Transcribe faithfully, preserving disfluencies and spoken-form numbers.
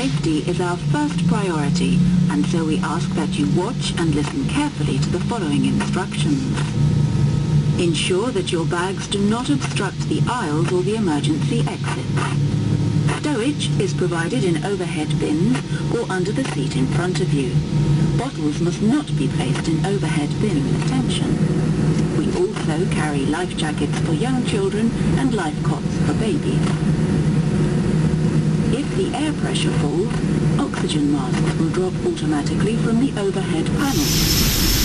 Safety is our first priority, and so we ask that you watch and listen carefully to the following instructions. Ensure that your bags do not obstruct the aisles or the emergency exits. Stowage is provided in overhead bins or under the seat in front of you. Bottles must not be placed in overhead bin. Attention. We also carry life jackets for young children and life cots for babies. If the air pressure falls, oxygen masks will drop automatically from the overhead panel.